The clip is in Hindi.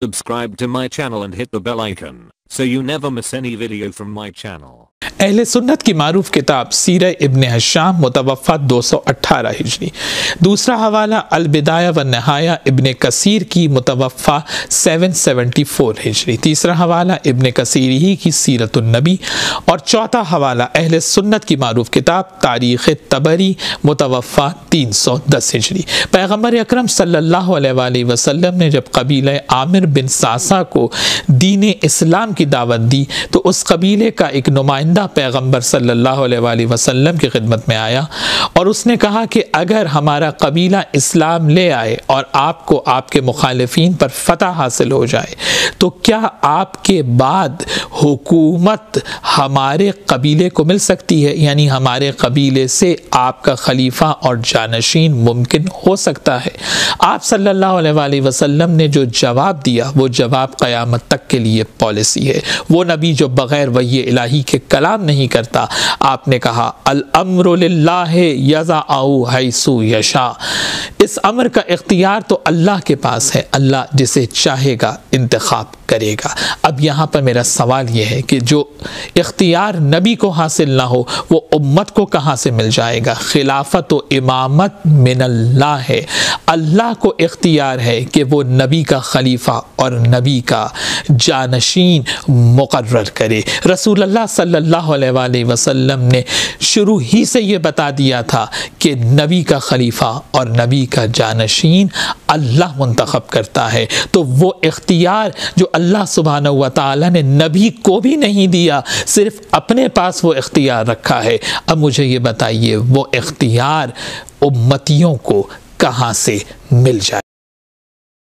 Subscribe to my channel and hit the bell icon so you never miss any video from my channel. अहले सुन्नत की मारूफ किताब सीरह इब्न हिशाम मुतवफ़ा 218 हिजरी। दूसरा हवाला अल बिदाया व नहाया इब्न कसीर की मुतवफ़ा 774 हिजरी। तीसरा हवाला इब्न कसीर ही की सीरतुन नबी। और चौथा हवाला अहले सुन्नत की मारूफ किताब तारीख़ तबरी मुतवफ़ा 310 हिजरी। पैगम्बर अकरम सल्लल्लाहु अलैहि वसल्लम ने जब कबीले आमिर बिन सासा को दीन इस्लाम की दावत दी तो उस कबीले का एक नुमाइंदा पैगंबर सल्लल्लाहु अलैहि वसल्लम की खिदमत में आया और उसने कहा कि अगर हमारा कबीला इस्लाम ले आए और आपको आपके मुखालिफिन पर फतह हासिल हो जाए तो क्या आपके बाद हुकूमत हमारे कबीले को मिल सकती है, यानी हमारे कबीले से आपका खलीफा और जानशीन मुमकिन हो सकता है। आप सल्लल्लाहु अलैहि वसल्लम ने जो जवाब दिया वो जवाब क़यामत तक के लिए पॉलिसी है। वो नबी जो बग़ैर वही इलाही के कलाम नहीं करता। आपने कहा अल अम्रु लिल्लाहि यज़अउ हैसु यशा, इस अमर का इख्तियार तो अल्लाह के पास है, अल्लाह जिसे चाहेगा इंतखाब करेगा। अब यहाँ पर मेरा सवाल यह है कि जो इख्तियार नबी को हासिल ना हो वो उम्मत को कहाँ से मिल जाएगा। खिलाफत व इमामत मिनल्लाह है, अल्लाह को इख्तियार है कि वो नबी का खलीफा और नबी का जानशीन मुकर्रर करे। रसूलुल्लाह सल्लल्लाहु अलैहि वसल्लम ने शुरू ही से ये बता दिया था कि नबी का खलीफा और नबी का जानशीन अल्लाह मुंतखब करता है। तो वो इख्तियार जो अल्लाह सुब्हानहू व तआला ने नबी को भी नहीं दिया, सिर्फ अपने पास वो इख्तियार रखा है। अब मुझे ये बताइए वो इख्तियार उम्मतियों को कहाँ से मिल जाए।